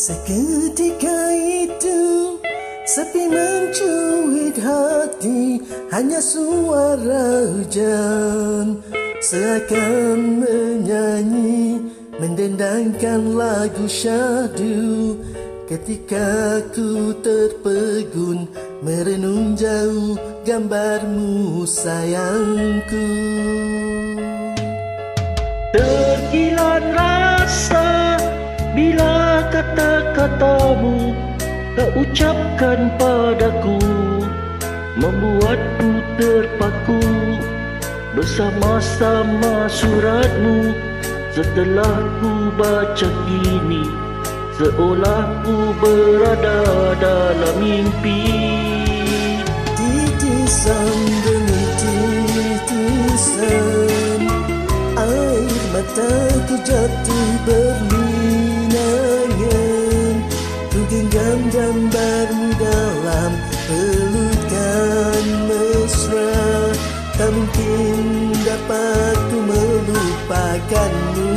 Seketika itu sepi mencuit hati, hanya suara hujan seakan menyanyi, mendendangkan lagu syahdu. Ketika ku terpegun merenung jauh gambarmu sayangku. Terkilan rasa bila kata-katamu kau ucapkan padaku, membuatku terpaku bersama-sama suratmu. Setelah ku baca kini, seolah ku berada dalam mimpi. Titisan demi titisan air mataku jatuh berlinangan. Ku genggam gambarmu dalam pelukan mesra. Tak mungkin dapat ku melupakanmu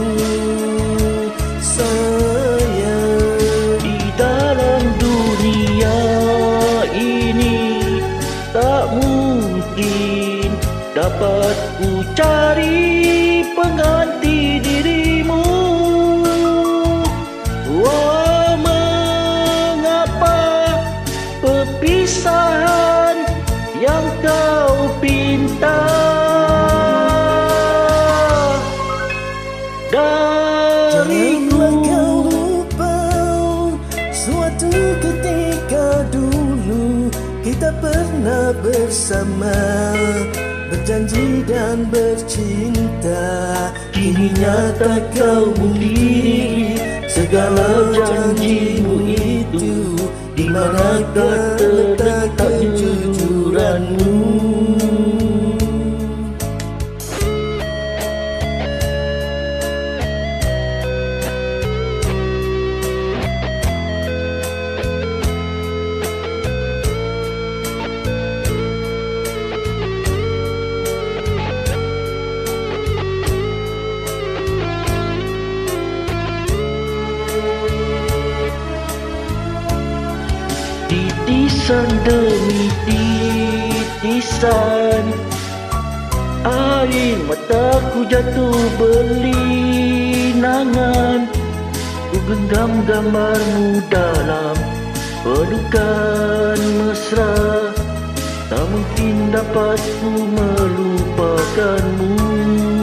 sayang. Di dalam dunia ini tak mungkin dapat ku cari pengganti dirimu. Wah, mengapa perpisahan yang kau pinta dariku? Janganlah kau lupa suatu ketika dulu kita pernah bersama, berjanji dan bercinta. Kini nyata kau mungkiri segala janjimu itu. Di manakah letak kejujuranmu? Titisan demi titisan air mataku jatuh berlinangan. Ku genggam gambarmu dalam pelukan mesra. Tak mungkin dapat ku melupakanmu.